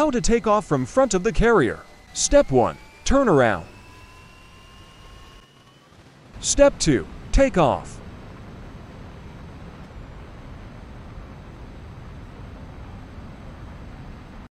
How to take off from front of the carrier. Step 1. Turn around. Step 2. Take off.